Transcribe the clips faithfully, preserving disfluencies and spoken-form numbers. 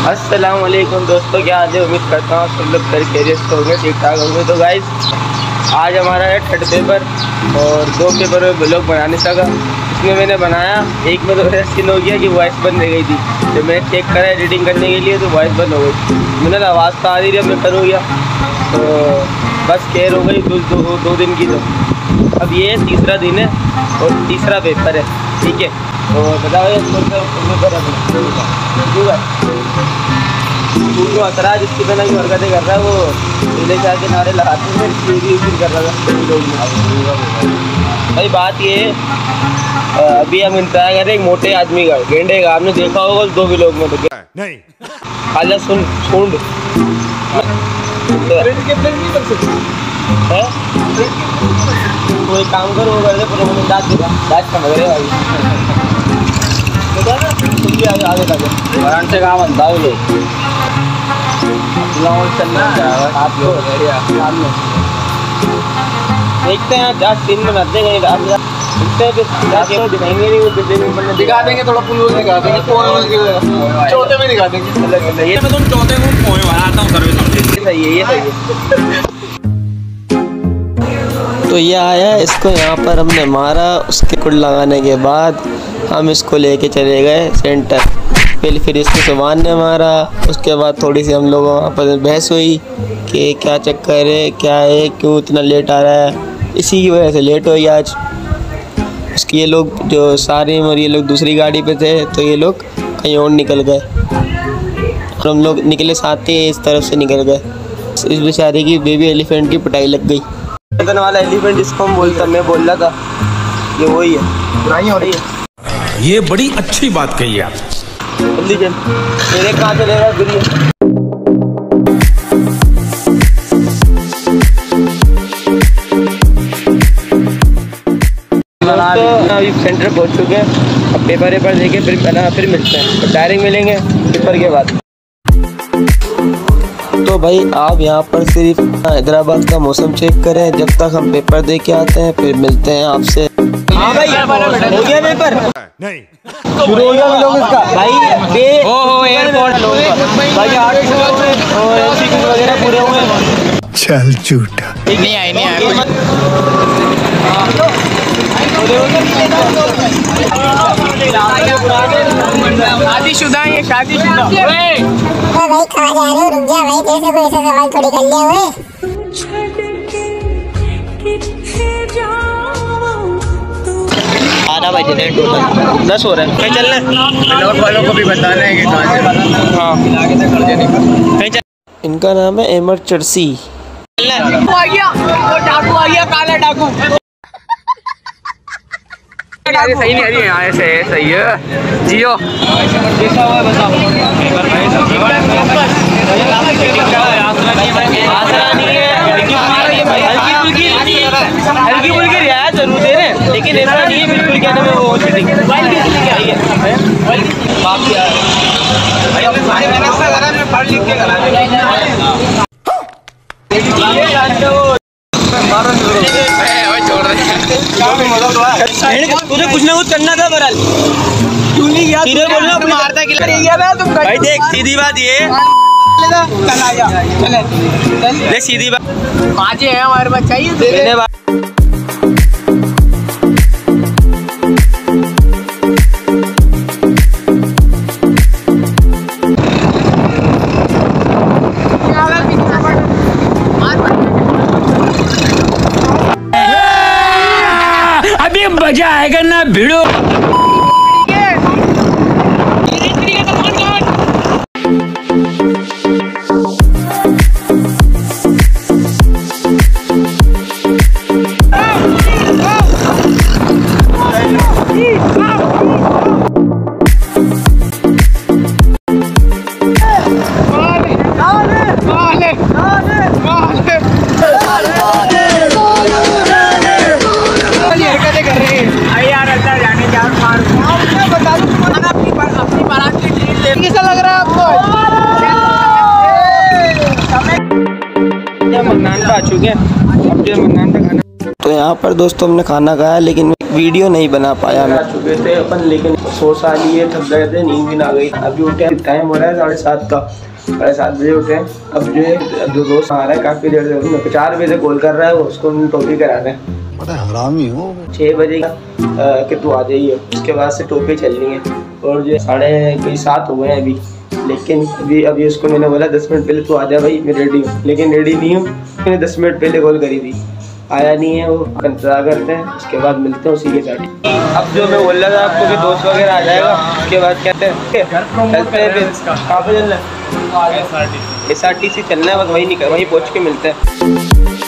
अस्सलाम वालेकुम दोस्तों, क्या हाल है? उम्मीद करता हूँ सब लोग घर खैरियत से होंगे, ठीक ठाक होंगे। तो गाइस आज हमारा है थर्ड पेपर और दो पेपर में ब्लॉग बना नहीं सका। इसमें मैंने बनाया, एक में तो सीन हो गया कि वॉइस बंद रह गई थी। जब मैंने चेक करा एडिटिंग करने के लिए तो वॉइस बंद हो गई। मैंने तो आवाज़ तो आ रही थी, मैं करूँगा तो बस केयर हो गई दो, दो, दो दिन की। तो अब ये तीसरा दिन है और तीसरा पेपर है, ठीक है। तो बताओ ये पेपर जो अतरा जिसकी बिना की हरकतें कर रहा है वो पहले से आके नारे लगाते हैं, फिर कर रहा था। भाई बात ये है, अभी हम इंतजार कर रहे हैं एक मोटे आदमी का, गेंडे का। आपने देखा होगा दो भी लोग में तो नहीं खाला सुन सूंड है। तो एक काम करो कर पूरे मैंने दाँत दिखा दाँत समझ रहे भाई तुम भी आगे आगे तक आराम से काम बनता है लोग चलना आपको देखते हैं दस दिन में नब्बे कहीं दिखाएंगे नहीं, वो दिखा देंगे थोड़ा पुल दिखा देंगे, चौथे में दिखा देंगे। ये तुम चौथे में बनाता हूँ सर्विस, सही है ये सही है। तो ये आया, इसको यहाँ पर हमने मारा, उसके कुल लगाने के बाद हम इसको लेके चले गए सेंटर। पहले फिर इसको सुभान ने मारा, उसके बाद थोड़ी सी हम लोगों वहाँ पर बहस हुई कि क्या चक्कर है, क्या है, क्यों इतना लेट आ रहा है। इसी की वजह से लेट हो गया आज। उसके ये लोग जो सारे और ये लोग दूसरी गाड़ी पे थे तो ये लोग कहीं और निकल गए और हम लोग निकले साथ ही इस तरफ से निकल गए। इस बेचारे की बेबी एलिफेंट की पिटाई लग गई। वाला एलिफेंट जिसको हम बोलता मैं बोल रहा था ये वही है, बुराई हो रही है। ये बड़ी अच्छी बात कही आप। जल्दी जल्दी मेरे कहाँ चलेगा गिरी अभी सेंटर पहुँच चुके हैं। अब पेपर वेपर देके फिर फिर मिलते हैं, डायरेक्ट मिलेंगे पेपर के बाद। तो भाई आप यहाँ पर सिर्फ हैदराबाद का मौसम चेक करें, जब तक हम पेपर दे के आते हैं फिर मिलते हैं आपसे। हाँ भाई हो गया पेपर? नहीं शुरू हो गया लोग इसका भाई बे ओ हो एयरपोर्ट भाई आठ और एमसीक्यू वगैरह पूरे हुए। चल झूठा नहीं आए नहीं आए शादीशुदा है, शादीशुदा भाई कहाँ जा रहे हो? रुक जा भाई, कैसे कोई ऐसा सवाल थोड़ी कर लिया हुए। आधा बजे थे टोटल, दस हो रहे हैं। कहीं चलना है लोग वालों को भी बताना है कि कहाँ से। हाँ इनका नाम है एमरजेंसी। आ गया वो डाकू आ गया, काला डाकू। अरे सही नहीं, अरे यहाँ से सही है जियो जैसा हुआ बताओ। हल्की फुल्की रियायत जरूर दे रहे हैं, लेकिन ऐसा नहीं है बिल्कुल कहने में वो चीटिंग तुझे कुछ ना कुछ करना था बरल, क्यों नहीं किया? सीधे बोलना मारता कि भाई देख सीधी बात ये चल आजा चले देख सीधी बात बाजे है हमारे पास चाहिए। अभी मजा आएगा ना भिड़ो। मन्नान पे आ चुके हैं, अब जो मन्नान पे खाना। तो यहाँ पर दोस्तों हमने खाना खाया, लेकिन वीडियो नहीं बना पाया। मैं चुके थे अपन, लेकिन सो साल लिए थक गए थे, नींद भी ना गई। अभी उठे, टाइम हो रहा है साढ़े सात का, साढ़े सात बजे उठे। अब जो है जो दोस्त आ रहा है काफ़ी देर से, चार बजे से कॉल कर रहा है वो, उसको टोपी करा रहे हैं। हरामी हो। छः बजे कि तू आ जाइए, उसके बाद से टोपी चलनी है। और जो साढ़े कोई सात हो गए हैं अभी, लेकिन अभी अभी उसको मैंने बोला दस मिनट पहले तू आ जा भाई, मैं रेडी हूँ, लेकिन रेडी नहीं हूँ। मैंने दस मिनट पहले कॉल करी थी, आया नहीं है वो। इंतजार करते हैं, उसके बाद मिलते हैं उसी के साथ। अब जो मैं बोल रहा था आपको कि दोस्त वगैरह आ जाएगा, उसके बाद कहते हैं कहाँ पे चलना है? एस आर टी सी चलना है, बस वहीं निकल वहीं पहुँच के मिलते हैं।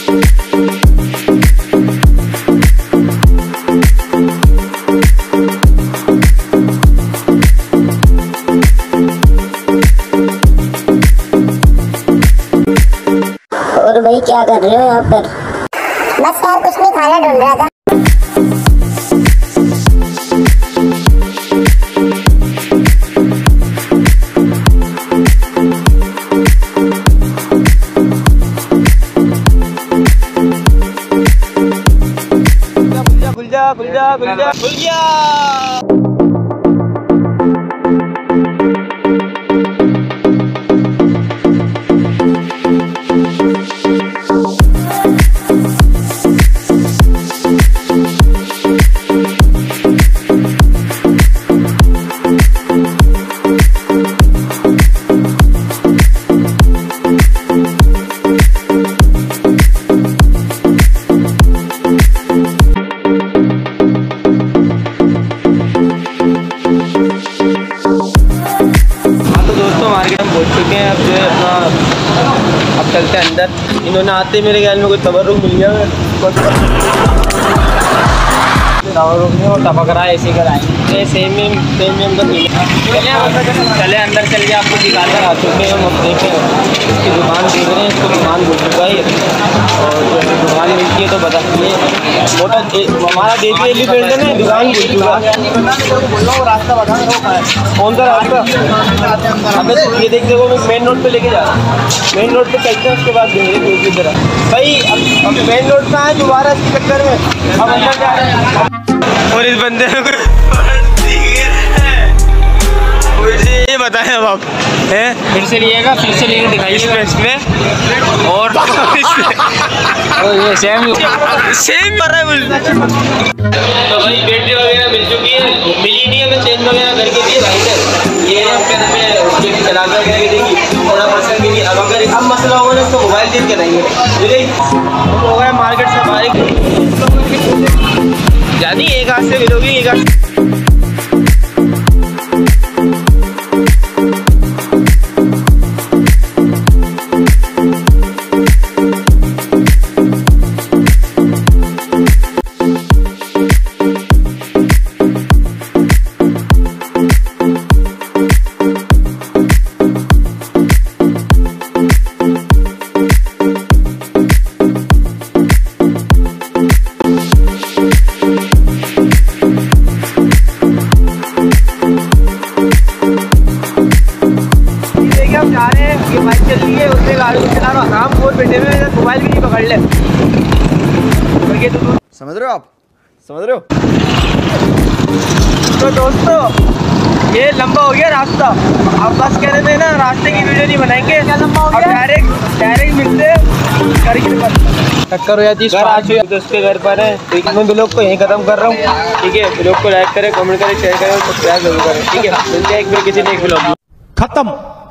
और भाई क्या कर रहे हो यहाँ पर? बस यार कुछ नहीं, खाना ढूंढ रहा था। खुल जा खुल जा खुल जा खुल जा। पहुंच चुके हैं। अब जो है अपना अब चलते हैं अंदर। इन्होंने आते मेरे ख्याल में कोई तबरुक मिल गया है, तबरुक नहीं और टपकरा ऐसे कराए सेम सेम का चले अंदर चल के आपको दिखाकर आ चुके हैं हम। अब देखें इसकी दुकान देख रहे हैं, इसको दुकान भूल चुका है और जो दुकान मिलती है तो बताइए। मोटा हमारा देसी एलिफेंट है ना, दुकान भूल चुका है। रास्ता बता कौन सा रास्ता? हमें ये देख देखो, मैं मेन रोड पे लेके जा रहा हूँ। मेन रोड पे चलते हैं, उसके बाद देखेंगे उसी तरह। भाई अब अब मेन रोड पे आए दोबारा इसके चक्कर में, अब अंदर जा रहे हैं। और इस बंदे को ये बताएं अब आप हैं, फिर से लिएगा, फिर से लेके दिखाइए इसमें और ये सेम सेम कर रहा है। तो भाई बैटरी वगैरह मिल चुकी है, मिली नहीं है तो चेंज वगैरह करके दिए भाई ने। ये फिर मैं उसके चला कर देगी थोड़ा पसंद भी नहीं। अब अगर अब मसला होगा ना तो मोबाइल देख के रहेंगे, ठीक हो गया मार्केट से बाहर जानी। एक हाथ से मिलोगी, एक हाथ बाइक चल रही है, उससे गाड़ी चला रहा आराम खोल बैठे हुए, मोबाइल भी नहीं पकड़ ले। तो समझ रहे हो आप? समझ रहे हो? तो दोस्तों ये लंबा हो गया रास्ता। आप बस कह रहे थे ना रास्ते की वीडियो नहीं बनाएंगे, अब डायरेक्ट डायरेक्ट मिलते घर के पर टक्कर हो जाती है। घर आ चुके तो उसके घर पर है। ठीक है, मैं ब्लॉग को यहीं खत्म कर रहा हूँ। ठीक है, ब्लॉग को लाइक करें, कमेंट करें, शेयर करें, सब्सक्राइब जरूर करें। ठीक है, मिलते हैं एक बार किसी ने एक ब्लॉग खत्म।